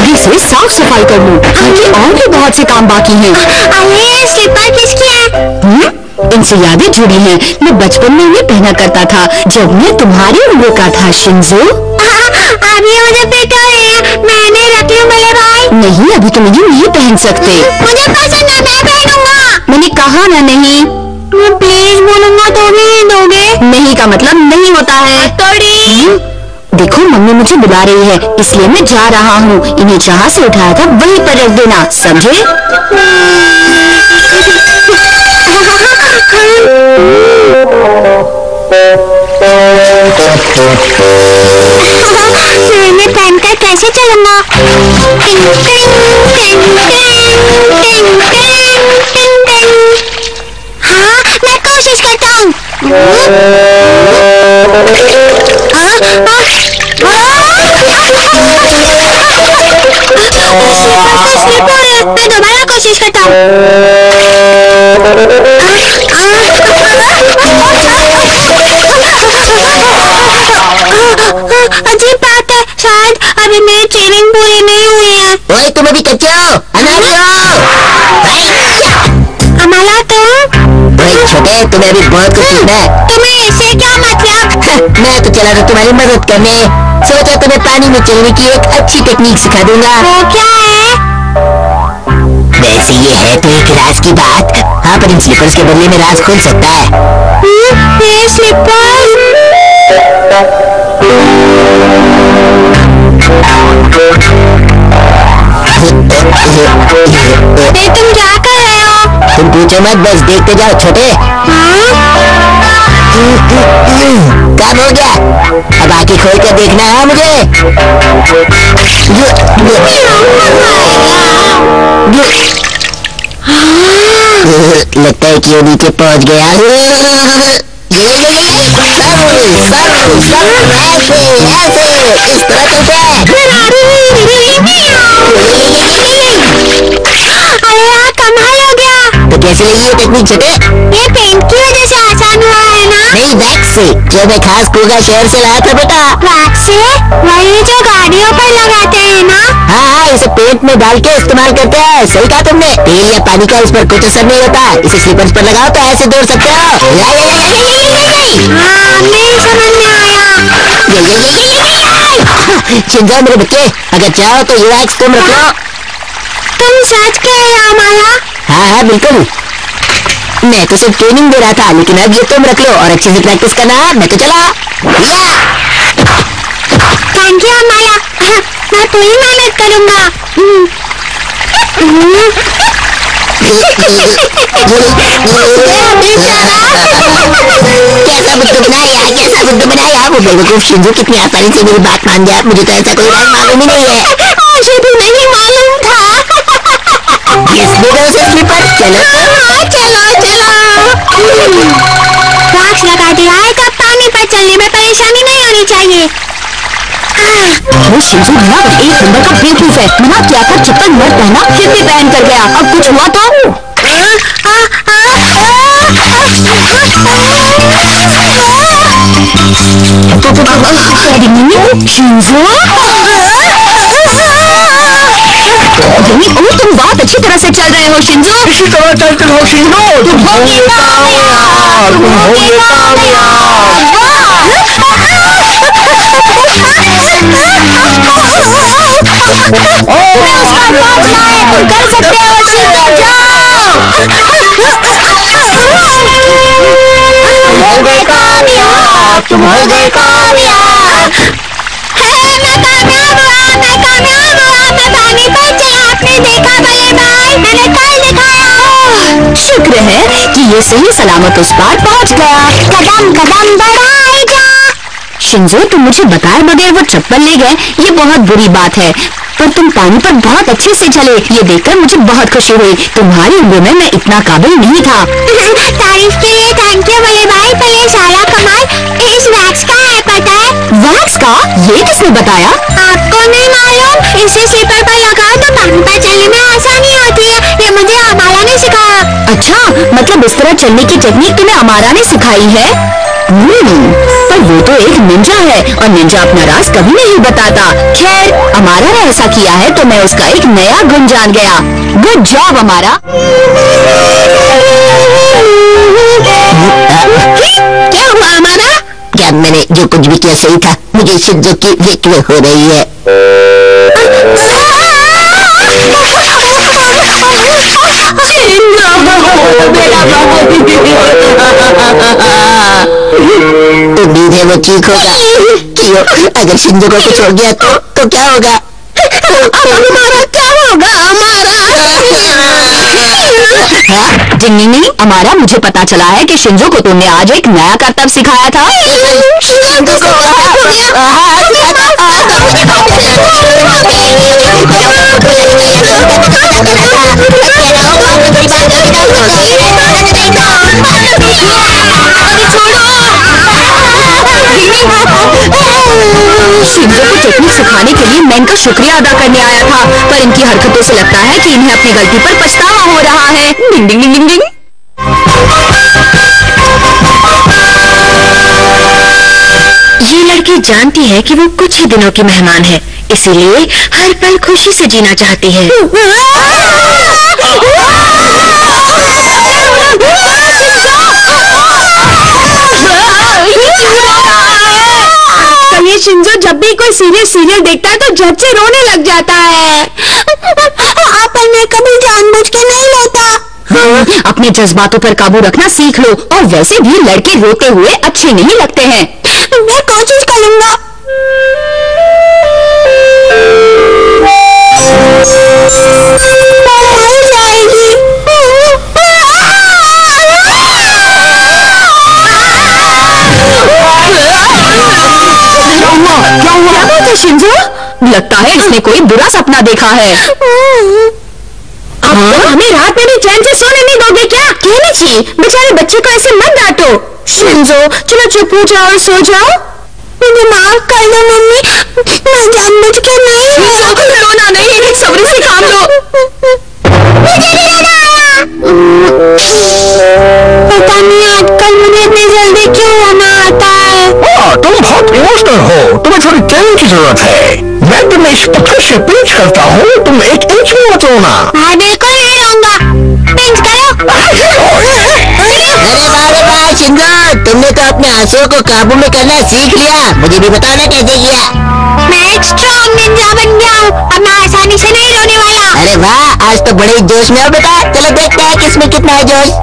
जल्दी से साफ सफाई कर लूं, क्योंकि और भी बहुत से काम बाकी हैं। अरे स्लीपर किसकी है? इनसे यादें जुड़ी हैं। मैं बचपन में इन्हें पहना करता था जब मैं तुम्हारी उम्र का था शिंजो। अभी मुझे पीटा है, मैंने रख लिया बड़े भाई। नहीं, अभी तुम इन्हें नहीं पहन सकते। मुझे पसंद है, मैं पहनूंगा। मैंने कहा ना नहीं। मैं प्लीज बोलूंगा तो भी दोगे? नहीं का मतलब नहीं होता है। देखो मम्मी मुझे बुला रही है, इसलिए मैं जा रहा हूँ। इन्हें जहाँ से उठाया था वहीं पर रख देना, समझे? मैं पहनकर कैसे चलूंगा? हाँ, मैं कोशिश करता हूँ। मैं दोबारा कोशिश करता हूँ। अजीब बात है, शायद अभी मेरी ट्रेनिंग पूरी नहीं हुई है। ओए तुम अभी कच्चे हो, अनाड़ी हो। अमाला तुम? ओए छोटे, तुम्हें अभी बहुत कुछ सीखना है। तुम्हें इससे क्या मतलब? मैं तो चला था तुम्हारी मदद करने, सोचा तुम्हें पानी में चलने की एक अच्छी टेक्निक सिखा दूंगा। वो क्या है? वैसे ये है तो एक राज की बात। हाँ, पर इन स्लीपर्स के बदले में राज खुल सकता है। ये स्लीपर्स? तुम क्या कर रहे हो? तुम पूछो मत, बस देखते जाओ छोटे। काम हो गया, अब आंखें खोल कर देखना है मुझे। लगता है कि वो नीचे पहुंच गया। इस तरह चलते हैं। अरे यार, कमाल हो गया। तो कैसे लगी ये टेक्निक छोटे? ये पेंट की वजह से आसान हुआ है ना? नहीं, वैक्स से, जो मैं खास कोगा शहर से लाया था बेटा। वैक्स से? वही जो गाड़ियों पर लगाते हैं ना? हाँ, इसे पेंट में डाल के इस्तेमाल करते हैं। सही कहा तुमने। तेल या पानी का इस पर कुछ असर नहीं होता। इसे स्लीपर्स पर लगाओ तो ऐसे दौड़ सकते हो। हाँ, नहीं समझ में आया। चिंता मेरे बच्चे, अगर चाहो तो ये वैक्स तुम रख लो। तुम सच कह रहे हो अमाला? हाँ हाँ बिल्कुल, मैं तो सिर्फ ट्रेनिंग दे रहा था, लेकिन अब ये तुम रख लो और अच्छे से प्रैक्टिस करना। मैं तो चला। थैंक यू अमाला, मैं पूरी मेहनत करूंगा। कैसा बुद्धू बनाया, कैसा बुद्धू बनाया। वो बेवकूफ शिंजो कितनी आसानी से मेरी बात मान गया। मुझे तो ऐसा कोई राज मालूम ही नहीं है। मुझे भी नहीं मालूम था। इसलिए तो उसे स्लीपर। चलो वैक्स लगा दिया है, तब पानी पर चलने में परेशानी नहीं होनी चाहिए। वो शिंजो भला एक नंबर का बेवकूफ है। मना किया था चप्पल मत पहना, फिर भी पहन कर गया। अब कुछ हुआ तो शिंजो, तुम बहुत अच्छी तरह से चल रहे हो शिंजो। इसी तरह चलते रहो शिंजो, तुम होगे कामयाब, तुम होगे कामयाब। तुम कर सकते हो शिंजो, जाओ। तुम होगे कामयाब, तुम होगे कामयाब। मैं कामयाब हुआ। मैं पानी पर चला। आपने देखा बड़े भाई, मैंने कल दिखाया। शुक्र है कि ये सही सलामत उस पार पहुंच गया। कदम कदम बढ़ाए जा। शिंजो, तुम मुझे बताए बगैर वो चप्पल ले गए, ये बहुत बुरी बात है। पर तुम पानी पर बहुत अच्छे से चले, ये देखकर मुझे बहुत खुशी हुई। तुम्हारी उम्र में मैं इतना काबिल नहीं था। तारीफ के लिए थैंक यू बड़े भाई, पर ये सारा कमाल इस वैक्स का है, पता है? वैक्स का? ये किसने बताया? आपको नहीं मालूम? इसे स्लीपर पर लगाओ तो पानी पर चलने में आसानी होती है। ये मुझे अमाला ने सिखाया। अच्छा, मतलब इस तरह चलने की टेक्निक तुम्हें अमारा ने सिखाई है? पर वो तो एक निंजा है और निंजा अपना राज कभी नहीं बताता। खैर, अमारा ने ऐसा किया है तो मैं उसका एक नया गुण जान गया। गुड जॉब अमारा। क्या हुआ हमारा? क्या मैंने जो कुछ भी किया सही था? मुझे शिंजो की फिक्र हो रही है। उम्मीद है वो ठीक होगा। क्यों? अगर शिंजो को कुछ हो गया तो क्या होगा? हमारा क्या होगा हमारा? जिन्नी, अमारा, मुझे पता चला है कि शिंजो को तुमने आज एक नया करतब सिखाया था। शिंजो को टेक्निक सिखाने के लिए मैं इनका शुक्रिया अदा करने आया था, पर इनकी हरकतों से लगता है कि इन्हें अपनी गलती पर पछतावा हो रहा है। डिंग डिंग डिंग डिंग डिंग। ये लड़की जानती है कि वो कुछ ही दिनों की मेहमान है, इसीलिए हर पल खुशी से जीना चाहती है। ये शिंजो जब भी कोई सीरियल देखता है तो झट से रोने लग जाता है। पर मैं कभी जानबूझ के नहीं रोता। अपने जज्बातों पर काबू रखना सीख लो, और वैसे भी लड़के रोते हुए अच्छे नहीं लगते हैं। मैं कोशिश करूंगा। क्या बात है शिंजो? लगता है इसने कोई बुरा सपना देखा है। हमें रात में भी चैन से सोने नहीं दोगे क्या? केनिची, बेचारे बच्चे को ऐसे मत डांटो। शिंजो, चलो चुप हो जाओ और सो जाओ। मुझे माफ कर दो मम्मी, मैं जानबूझ के नहीं। रोना नहीं, सब्र से काम लो। मुझे नहीं रोना आया। पता नहीं आजकल मुझे इतनी जल्दी क्यों रोना आता है। तुम बहुत इमोशनल हो, तुम्हें थोड़ी ट्रेनिंग की जरूरत है। मैं तुम्हें इस पत्थर से पिंच करता हूँ, तुम एक इंच भी मत रोना। हाँ, बिल्कुल नहीं रोऊंगा। पिंच करो। अरे वाह शिंजो, तुमने तो अपने आंसुओं को काबू में करना सीख लिया। मुझे भी बताना कैसे किया। मैं एक स्ट्रॉन्ग निंजा बन गया हूँ, अब मैं आसानी से नहीं रोने वाला। अरे वाह, आज तो बड़े जोश में हो बेटा। चलो देखते हैं किसमें कितना है जोश।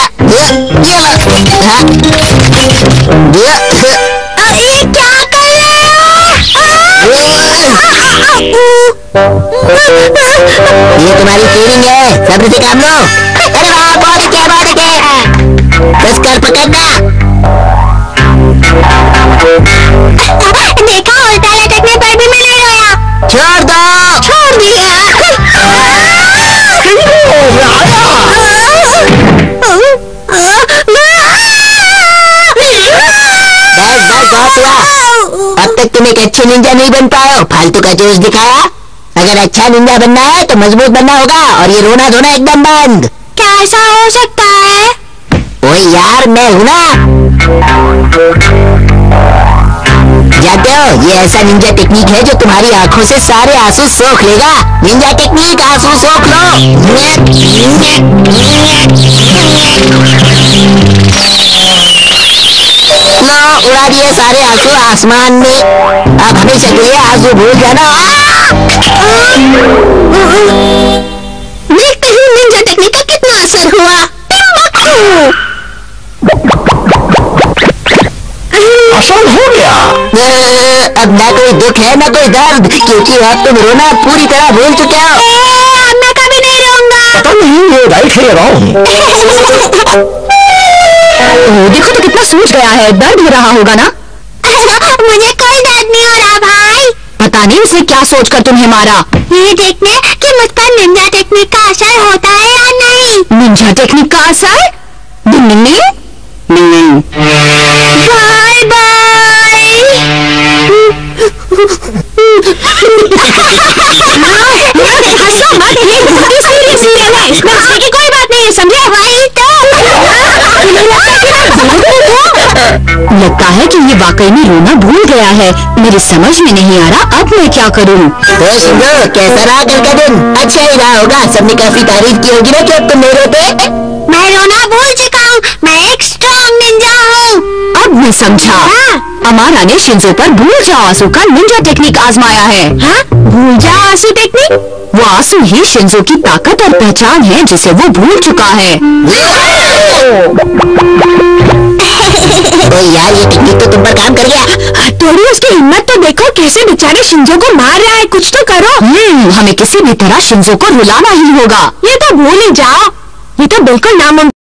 ये क्या कर रहे हो? ये तुम्हारी ट्रेनिंग है, सब्र से काम लो। अरे वाह, बहुत अच्छे। बस कर पकड़ना। देखा, उल्टा लटकने पर भी मैं नहीं रोया। छोड़ दो। छोड़ दिया। बस बहुत हुआ। अब तक तुम एक अच्छे निंजा नहीं बन पाए हो, फालतू का जोश दिखाया। अगर अच्छा निंजा बनना है तो मजबूत बनना होगा, और ये रोना धोना एकदम बंद। क्या ऐसा हो सकता है? ओए यार, मैं हूं ना। जानते हो, ये ऐसा निंजा टेक्निक है जो तुम्हारी आंखों से सारे आंसू सोख लेगा। निंजा टेक्निक, आंसू सोख लो। लो, उड़ा दिए सारे आंसू आसमान में। अब हमेशा के लिए आंसू भूल जाना। देखते हैं निंजा टेक्निक का कितना असर हुआ। आसान हो गया। अब ना कोई दुख है ना कोई दर्द, क्योंकि अब तुम रोना पूरी तरह भूल चुके हो। अब मैं कभी नहीं रोऊंगा। पता नहीं ये राइट है या रॉन्ग। देखो तो कितना सूज गया है, दर्द हो रहा होगा ना? मुझे कोई दर्द नहीं हो रहा भाई। पता नहीं उसे क्या सोचकर तुम्हें मारा। ये देखने कि मुझ पर निंजा टेक्निक का असर होता है या नहीं। निंजा टेक्निक का असर? नहीं। Bye bye. हंसो मत, ये बहुत ही सीरियस सीरियल है, इसमें हंसने की कोई बात नहीं है, समझे? वही तो। लगता है कि ये वाकई में रोना भूल गया है। मेरी समझ में नहीं आ रहा अब मैं क्या करूँ। तो शिंजो, कैसा रहा कल का दिन? अच्छा ही रहा होगा, सबने काफी तारीफ की होगी ना कि अब तुम नहीं रोते। मैं रोना भूल चुका हूँ, मैं एक स्ट्रॉन्ग निंजा हूँ। अब मैं समझा। अमारा ने शिंजो पर भूल जाओ आंसू का निंजा टेक्निक आजमाया है। हाँ? भूल जाओ आंसू टेक्निक? वो आंसू ही शिंजो की ताकत और पहचान है जिसे वो भूल चुका है। तो यार ये टेक्निक तो तुम पर काम कर गया। थोड़ी उसकी हिम्मत तो देखो, कैसे बेचारे शिंजो को मार रहा है, कुछ तो करो। हमें किसी भी तरह शिंजो को रुलाना ही होगा। ये तो भूल ही जाओ, ये तो बिल्कुल नामुमकिन